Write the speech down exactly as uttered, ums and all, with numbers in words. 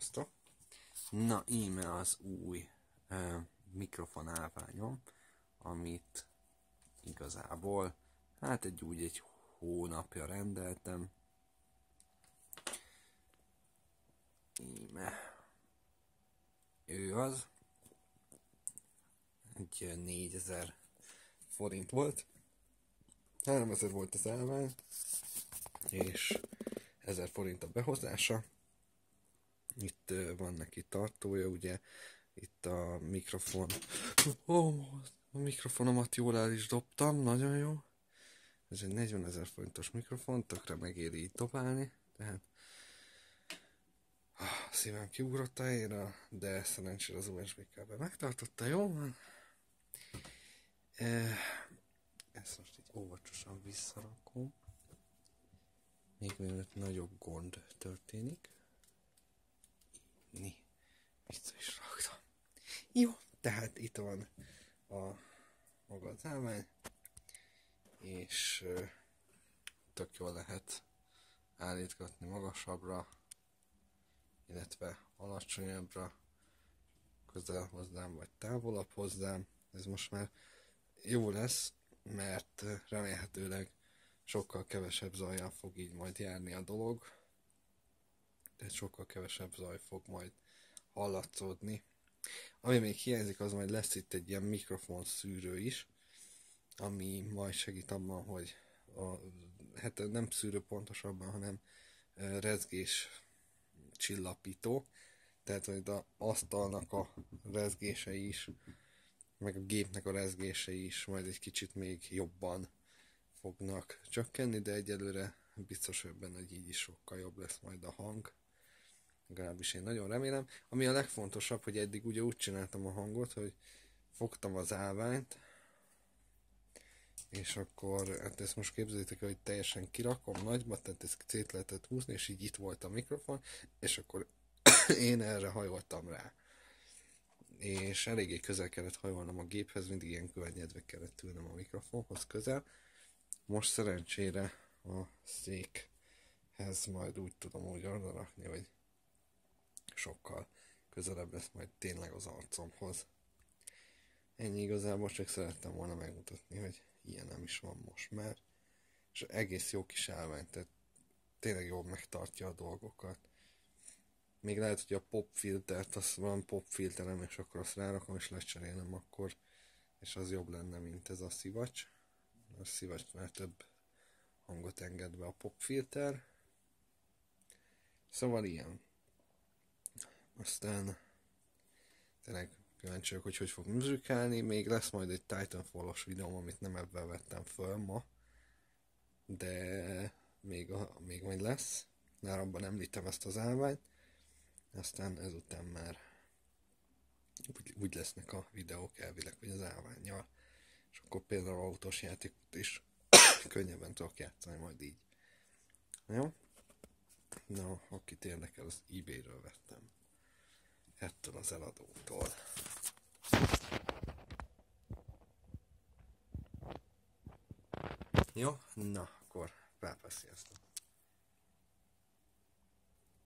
Sziasztok! Na, íme az új uh, mikrofon állványom, amit igazából, hát egy úgy egy hónapja rendeltem. Íme. Ő az. Egy négyezer forint volt. háromezer volt az állvány, és ezer forint a behozása. Itt uh, van neki tartója, ugye, itt a mikrofon. Oh, a mikrofonomat jól el is dobtam, nagyon jó. Ez egy negyvenezer forintos mikrofon, tökre megéri így dobálni, tehát ah, szívem kiugrott a helyére, de szerencsére az u es bé kábel megtartotta, jó van. E, ezt most így óvatosan visszarakom, még mielőtt nagyobb gond történik. Ni, vissza is raktam. Jó, tehát itt van a maga az állvány, és uh, tök jól lehet állítgatni magasabbra, illetve alacsonyabbra, közel hozzám, vagy távolabb hozzám. Ez most már jó lesz, mert remélhetőleg sokkal kevesebb zajjal fog így majd járni a dolog. Tehát sokkal kevesebb zaj fog majd hallatszódni. Ami még hiányzik, az majd lesz itt egy ilyen mikrofon szűrő is, ami majd segít abban, hogy a, hát nem szűrő pontosabban, hanem rezgés csillapító, tehát hogy az asztalnak a rezgései is, meg a gépnek a rezgései is majd egy kicsit még jobban fognak csökkenni, de egyelőre biztos vagyok benne, hogy így is sokkal jobb lesz majd a hang. Legalábbis én nagyon remélem. Ami a legfontosabb, hogy eddig ugye úgy csináltam a hangot, hogy fogtam az állványt, és akkor, hát ezt most képzeljétek, hogy teljesen kirakom nagyba, tehát ezt szét lehetett húzni, és így itt volt a mikrofon, és akkor én erre hajoltam rá. És eléggé közel kellett hajolnom a géphez, mindig ilyen könnyedve kellett ülnem a mikrofonhoz közel. Most szerencsére a székhez majd úgy tudom úgy arra rakni, hogy sokkal közelebb lesz majd tényleg az arcomhoz. Ennyi igazából, csak szerettem volna megmutatni, hogy ilyen nem is van most már. És egész jó kis állvány, tehát tényleg jól megtartja a dolgokat. Még lehet, hogy a pop filtert, az van pop filterem, és akkor azt rárakom, és lecserélem akkor, és az jobb lenne, mint ez a szivacs. A szivacsnál több hangot enged be a pop filter. Szóval ilyen. Aztán tényleg kíváncsi vagyok, hogy hogy fog muzsikálni. Még lesz majd egy Titanfall-os videóm, amit nem ebben vettem föl ma, de még, a, még majd lesz. Már abban említem ezt az állványt. Aztán ezután már úgy, úgy lesznek a videók elvileg, hogy az állvánnyal. És akkor például autós játékot is könnyebben tudok játszani majd így. Jó? Na, akit érdekel, az eBay-ről vettem. Ettől az eladótól. Jó? Na, akkor pápa, sziasztok!